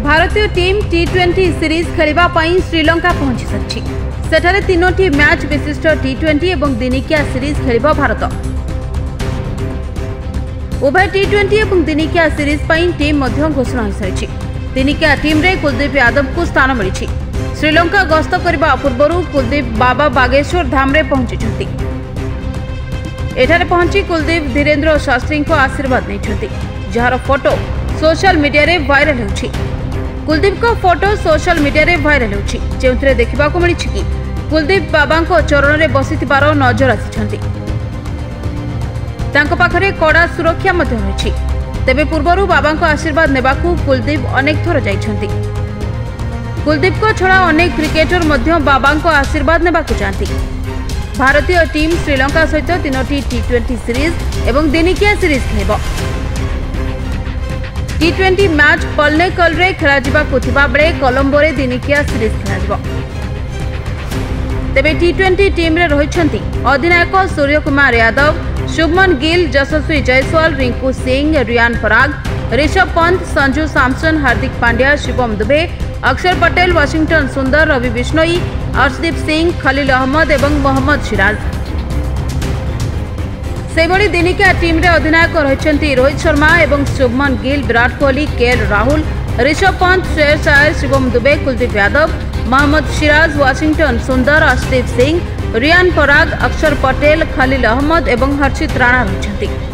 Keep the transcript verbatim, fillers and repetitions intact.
भारतीय team T twenty series खेलिबा पई श्रीलंका पहुंची सच्ची। सेठारे तीनोटी मैच विशिष्ट टी ट्वेंटी और दिनिकिया सीरीज खेलिबा भारत। उभय टी ट्वेंटी और दिनिकिया सीरीज पई टीम मध्य घोषणा हो सारी। दिनिकिया टीम रे कुलदीप यादव को स्थान मिली। श्रीलंका गस्त करने पूर्व कुलदीप बाबा बागेश्वर धाम रे पहुंची। एठारे पहुंची कुलदीप धीरेन्द्र शास्त्री को आशीर्वाद नहीं, जार फोटो सोशल मीडिया रे वायरल होछि। कुलदीप को फोटो सोशल मीडिया रे वायरल होछि, जेउथरे देखिबा को मिली कि कुलदीप बाबा को चरण रे बसिथिबार नजर आछिछन्ति। तांको पाखरे कड़ा सुरक्षा मध्य होछि। तेबे पूर्वरु बाबा को आशीर्वाद नेबाकू कुलदीप अनेक थर जाइछन्ति। कुलदीप को छड़ा अनेक क्रिकेटर मध्य बाबा को आशीर्वाद नेबाकू चाहती। भारतीय टीम श्रीलंका सहित तीनोटी टी ट्वेंटी सीरीज एवं दिनिकिया सीरीज खेलिब। टी ट्वेंटी मैच पल्लेकल रे खेला जिबाकू थिबा बेले कोलंबो रे दिनिकिया सीरीज खेला। तेबे टी ट्वेंटी टीम रे रहिछन्ति अधिनायक सूर्य कुमार यादव, शुभमन गिल, यशस्वी जायसवाल, रिंकू सिंह, रियान पराग, ऋषभ पंत, संजू सैमसन, हार्दिक पांड्या, शिवम दुबे, अक्षर पटेल, वाशिंगटन सुंदर, रवि बिश्नोई, अर्शदीप सिंह, खलील अहमद एवं मोहम्मद सिराज। सेबड़ी दिनिकिया टीम रे अधिनायक रहिछन्ति रोहित शर्मा एवं शुभमन गिल, विराट कोहली, के एल राहुल, ऋषभ पंत, श्रेयस अय्यर, शिवम दुबे, कुलदीप यादव, मोहम्मद सिराज, वाशिंगटन सुंदर, अर्शदीप सिंह, रियान पराग, अक्षर पटेल, खलील अहमद एवं हर्षित राणा रहिछन्ति।